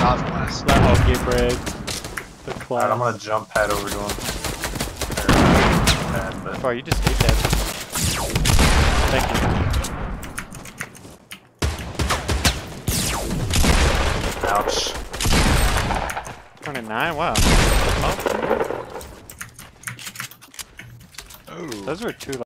God bless. That okay break. The class. Alright, I'm gonna jump pad over to him. Bad, but Bro, you just ate that. Thank you. ouch. 29, wow. Oh. Those were two